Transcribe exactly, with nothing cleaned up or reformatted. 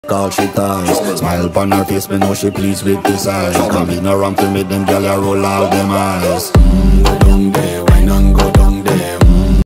all she ties. Smile upon her face, me know she pleased with this eyes. Come in around to make them gyal a roll all them eyes.